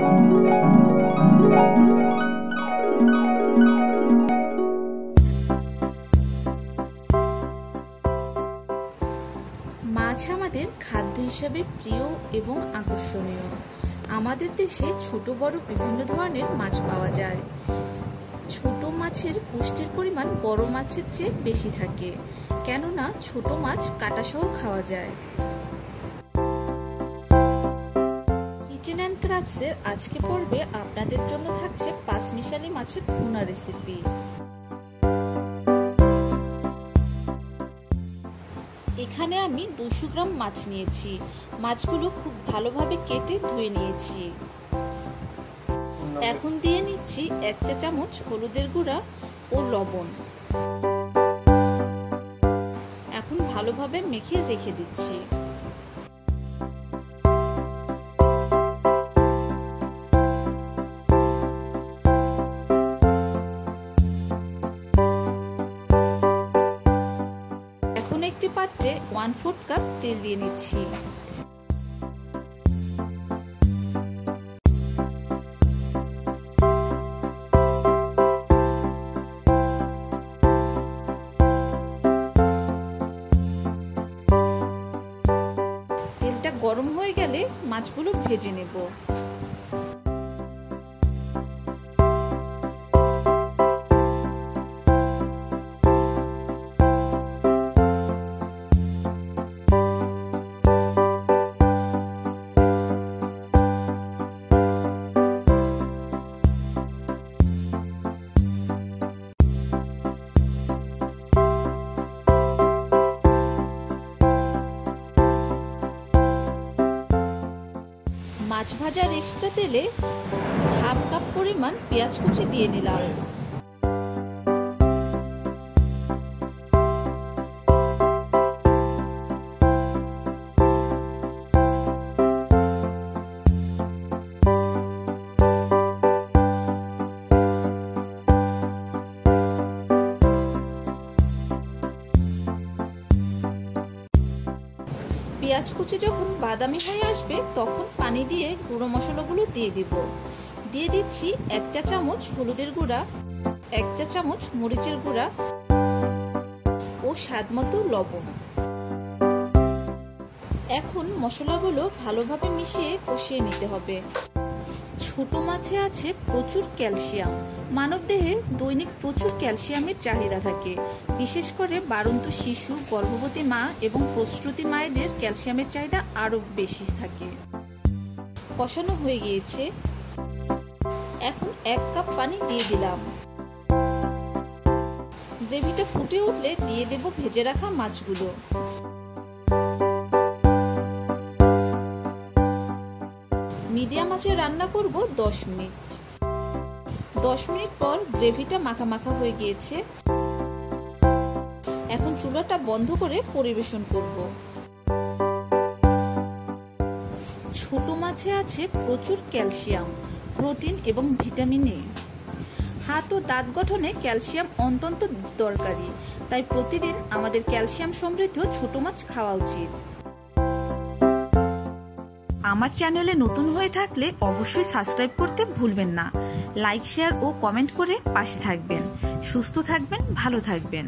মাছ আমাদের খাদ্য হিসাবে প্রিয় এবং আকর্ষণীয়। আমাদের দেশে ছোট বড় বিভিন্ন ধরনের মাছ পাওয়া যায়। ছোট মাছের পুষ্টির পরিমাণ বড় মাছের চেয়ে বেশি থাকে, কেননা ছোট মাছ কাঁটাসহ খাওয়া যায়। কিচেন অ্যান্ড ক্রাফটসের আজকে পর্বে আপনাদের জন্য থাকছে পাঁচমিশালি মাছের ভুনা রেসিপি। এখানে আমি 200 গ্রাম মাছ নিয়েছি। মাছগুলো খুব ভালোভাবে কেটে ধুয়ে নিয়েছি। এখন দিয়ে নিচ্ছি 1 চা চামচ হলুদের গুঁড়া ও লবণ। এখন ভালোভাবে মেখে রেখে দিচ্ছি। এখন একটি পাত্রে 1/4 কাপ তেল দিয়ে নিচ্ছি। তেলটা গরম হয়ে গেলে মাছগুলো ভেজে নেব। মাছ ভাজার এক্সট্রা তেলে 1/2 কাপ পরিমাণ পেঁয়াজ কুচি দিয়ে নিলাম। পেঁয়াজ কুচি যখন বাদামি হয়ে আসবে তখন পানি দিয়ে গুঁড়ো মশলাগুলো দিয়ে দিব। দিয়ে দিচ্ছি 1 চা চামচ হলুদের গুঁড়া, 1 চা চামচ মরিচের গুঁড়া ও স্বাদমতো লবণ। এখন মশলাগুলো ভালোভাবে মিশিয়ে কষিয়ে নিতে হবে। ছোট মাছে আছে প্রচুর ক্যালসিয়াম। মানবদেহে দৈনিক প্রচুর ক্যালসিয়ামের চাহিদা থাকে। বিশেষ করে বাড়ন্ত শিশু, গর্ভবতী মা এবং প্রসূতি মায়েদের ক্যালসিয়ামের চাহিদা আরও বেশি থাকে। কষানো হয়ে গিয়েছে। এখন 1 কাপ পানি দিয়ে দিলাম। গ্রেভিটা ফুটে উঠলে দিয়ে দেব ভেজে রাখা মাছগুলো। মিডিয়াম আঁচে রান্না করব 10 মিনিট। 10 মিনিট পর গ্রেভিটা মাখা মাখা হয়ে গিয়েছে। এখন চুলাটা বন্ধ করে পরিবেশন করব। ছোট মাছে আছে প্রচুর ক্যালসিয়াম, প্রোটিন এবং ভিটামিন এ। হাত ও দাঁত গঠনে ক্যালসিয়াম অত্যন্ত দরকারি, তাই প্রতিদিন আমাদের ক্যালসিয়াম সমৃদ্ধ ছোট মাছ খাওয়া উচিত। আমার চ্যানেলে নতুন হয়ে থাকলে অবশ্যই সাবস্ক্রাইব করতে ভুলবেন না। লাইক, শেয়ার ও কমেন্ট করে পাশে থাকবেন। সুস্থ থাকবেন, ভালো থাকবেন।